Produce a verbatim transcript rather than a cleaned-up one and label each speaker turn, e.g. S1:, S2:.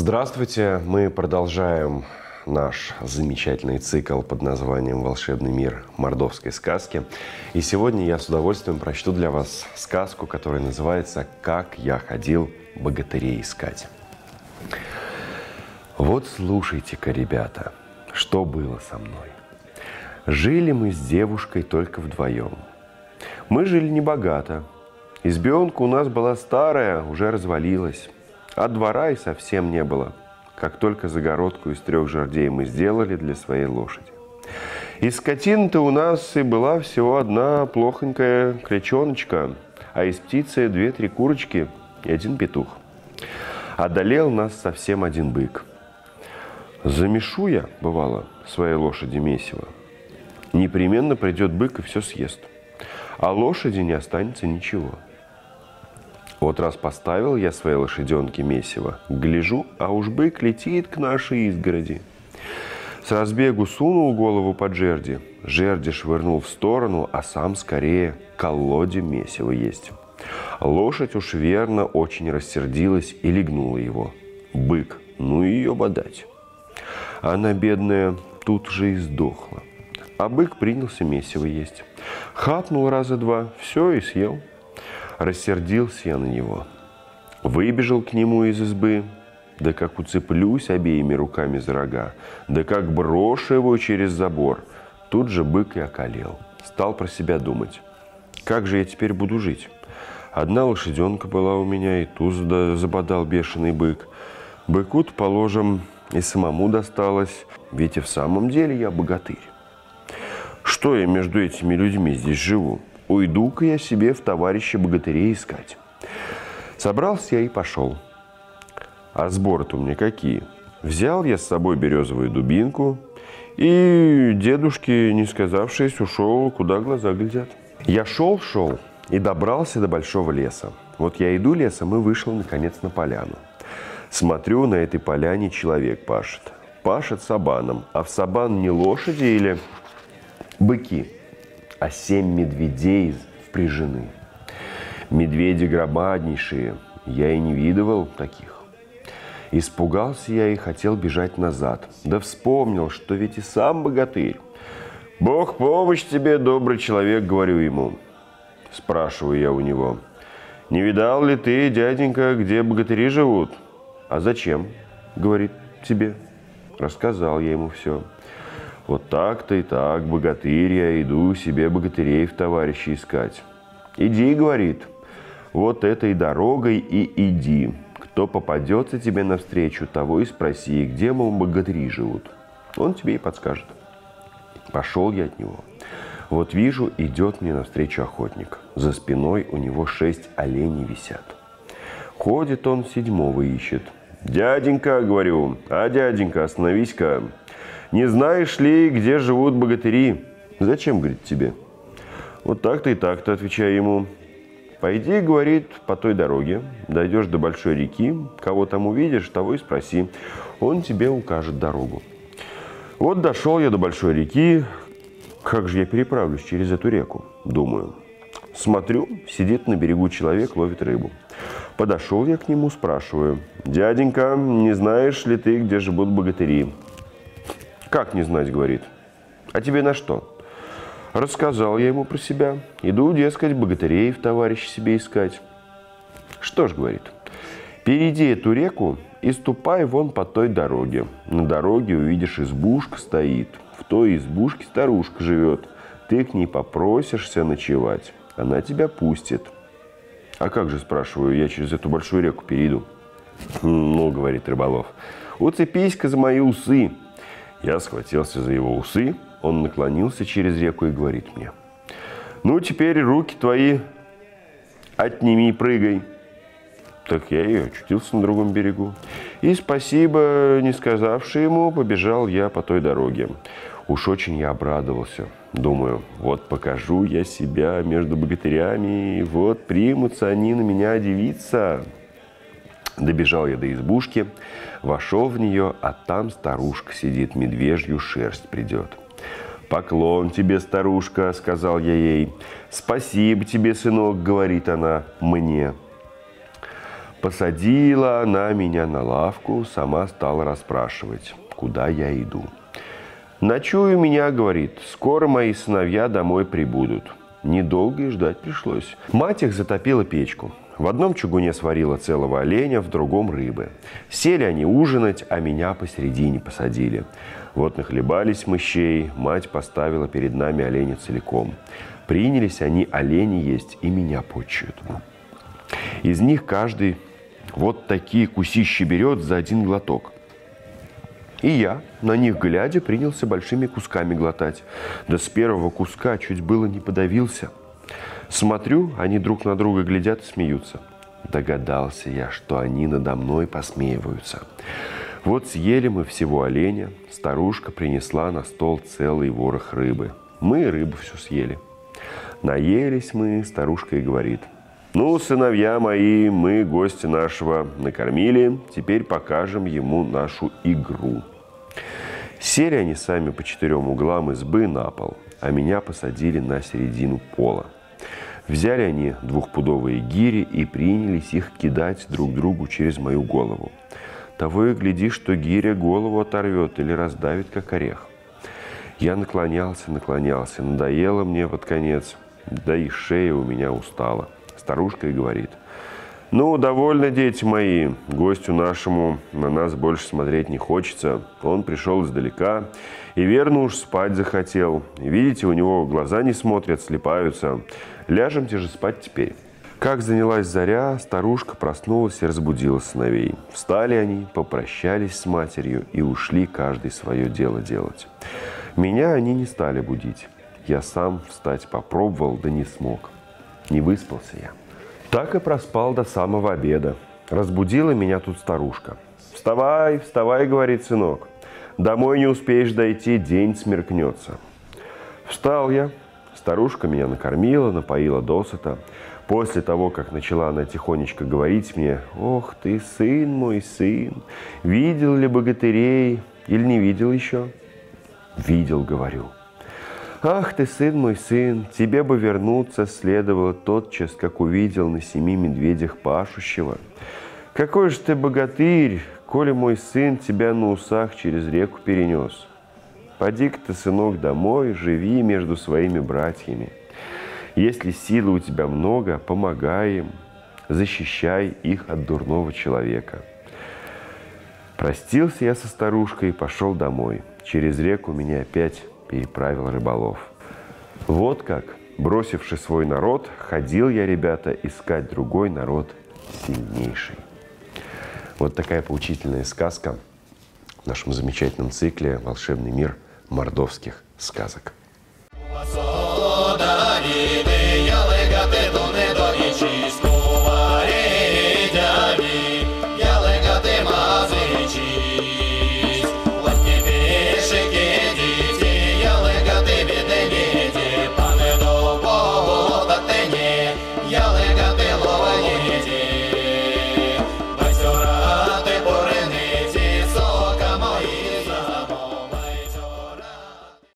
S1: Здравствуйте! Мы продолжаем наш замечательный цикл под названием «Волшебный мир мордовской сказки». И сегодня я с удовольствием прочту для вас сказку, которая называется «Как я ходил богатырей искать». Вот слушайте-ка, ребята, что было со мной. Жили мы с девушкой только вдвоем. Мы жили небогато. Избенка у нас была старая, уже развалилась. А двора и совсем не было, как только загородку из трех жердей мы сделали для своей лошади. И скотина-то у нас и была всего одна плохонькая клячоночка, а из птицы две-три курочки и один петух. Одолел нас совсем один бык. Замешу я, бывало, своей лошади месиво. Непременно придет бык и все съест, а лошади не останется ничего. Вот раз поставил я своей лошаденке месиво, гляжу, а уж бык летит к нашей изгороди. С разбегу сунул голову под жерди, жерди швырнул в сторону, а сам скорее к колоде месиво есть. Лошадь уж верно очень рассердилась и легнула его. Бык, ну ее бодать. Она, бедная, тут же и сдохла. А бык принялся месиво есть. Хапнул раза два, все и съел. Рассердился я на него. Выбежал к нему из избы, да как уцеплюсь обеими руками за рога, да как брошу его через забор. Тут же бык и околел. Стал про себя думать. Как же я теперь буду жить? Одна лошаденка была у меня, и ту забодал бешеный бык. Быку-то, положим, и самому досталось, ведь и в самом деле я богатырь. Что я между этими людьми здесь живу? Уйду-ка я себе в товарища богатырей искать. Собрался я и пошел. А сборы-то у меня какие? Взял я с собой березовую дубинку, и дедушке, не сказавшись, ушел, куда глаза глядят. Я шел-шел и добрался до большого леса. Вот я иду лесом и вышел, наконец, на поляну. Смотрю, на этой поляне человек пашет. Пашет сабаном. А в сабан не лошади или быки, а семь медведей впряжены. Медведи громаднейшие, я и не видывал таких. Испугался я и хотел бежать назад. Да вспомнил, что ведь и сам богатырь. «Бог помощь тебе, добрый человек», — говорю ему. Спрашиваю я у него. «Не видал ли ты, дяденька, где богатыри живут?» «А зачем?» — говорит, «тебе». Рассказал я ему все. Вот так-то и так, богатырь, я иду себе богатырей в товарищи искать. «Иди, — говорит, — вот этой дорогой и иди. Кто попадется тебе навстречу, того и спроси, где, мол, богатыри живут. Он тебе и подскажет». Пошел я от него. Вот вижу, идет мне навстречу охотник. За спиной у него шесть оленей висят. Ходит он, седьмого ищет. «Дяденька, — говорю, — а, дяденька, остановись-ка. Не знаешь ли, где живут богатыри?» «Зачем, — говорит, — тебе?» «Вот так-то и так-то, — отвечаю ему. Пойди, — говорит, — по той дороге, дойдешь до большой реки, кого там увидишь, того и спроси, он тебе укажет дорогу». Вот дошел я до большой реки. Как же я переправлюсь через эту реку? Думаю. Смотрю, сидит на берегу человек, ловит рыбу. Подошел я к нему, спрашиваю. «Дяденька, не знаешь ли ты, где живут богатыри?» «Как не знать, — говорит, — а тебе на что?» Рассказал я ему про себя. Иду, дескать, богатырей в товарищи себе искать. «Что ж, — говорит, — перейди эту реку и ступай вон по той дороге. На дороге увидишь, избушка стоит. В той избушке старушка живет. Ты к ней попросишься ночевать. Она тебя пустит». «А как же, — спрашиваю, — я через эту большую реку перейду?» «Ну, — говорит рыболов, — уцепись-ка за мои усы». Я схватился за его усы, он наклонился через реку и говорит мне: «Ну, теперь руки твои отними и прыгай». Так я и очутился на другом берегу. И, спасибо не сказавши ему, побежал я по той дороге. Уж очень я обрадовался. Думаю, вот покажу я себя между богатырями, вот примутся они на меня дивиться. Добежал я до избушки, вошел в нее, а там старушка сидит, медвежью шерсть придет. «Поклон тебе, старушка, — сказал я ей. — Спасибо тебе, сынок, — говорит она мне. Посадила она меня на лавку, сама стала расспрашивать, куда я иду. «Ночую меня, — говорит, — скоро мои сыновья домой прибудут». Недолго и ждать пришлось. Мать их затопила печку. В одном чугуне сварила целого оленя, в другом — рыбы. Сели они ужинать, а меня посередине посадили. Вот нахлебались мы щей, мать поставила перед нами оленя целиком. Принялись они олени есть и меня почуют. Из них каждый вот такие кусищи берет за один глоток. И я, на них глядя, принялся большими кусками глотать. Да с первого куска чуть было не подавился. Смотрю, они друг на друга глядят и смеются. Догадался я, что они надо мной посмеиваются. Вот съели мы всего оленя, старушка принесла на стол целый ворох рыбы. Мы рыбу всю съели. Наелись мы, старушка и говорит: «Ну, сыновья мои, мы гостя нашего накормили, теперь покажем ему нашу игру». Сели они сами по четырем углам избы на пол, а меня посадили на середину пола. Взяли они двухпудовые гири и принялись их кидать друг другу через мою голову. Того и гляди, что гиря голову оторвет или раздавит, как орех. Я наклонялся, наклонялся, надоело мне под конец, да и шея у меня устала. Старушка и говорит: «Ну, довольно, дети мои, гостю нашему на нас больше смотреть не хочется. Он пришел издалека и верно уж спать захотел. Видите, у него глаза не смотрят, слипаются. Ляжемте же спать теперь». Как занялась заря, старушка проснулась и разбудила сыновей. Встали они, попрощались с матерью и ушли каждый свое дело делать. Меня они не стали будить. Я сам встать попробовал, да не смог. Не выспался я. Так и проспал до самого обеда. Разбудила меня тут старушка. «Вставай, вставай, — говорит, — сынок. Домой не успеешь дойти, день смеркнется». Встал я. Старушка меня накормила, напоила досыта. После того, как начала она тихонечко говорить мне: «Ох ты, сын мой, сын, видел ли богатырей или не видел еще?» «Видел, — говорю». «Ах ты, сын мой, сын, тебе бы вернуться следовало тотчас, как увидел на семи медведях пашущего. Какой же ты богатырь, коли мой сын тебя на усах через реку перенес. Поди-ка ты, сынок, домой, живи между своими братьями. Если силы у тебя много, помогай им, защищай их от дурного человека». Простился я со старушкой и пошел домой. Через реку меня опять переправил рыболов. Вот как, бросивши свой народ, ходил я, ребята, искать другой народ сильнейший. Вот такая поучительная сказка в нашем замечательном цикле «Волшебный мир мордовских сказок».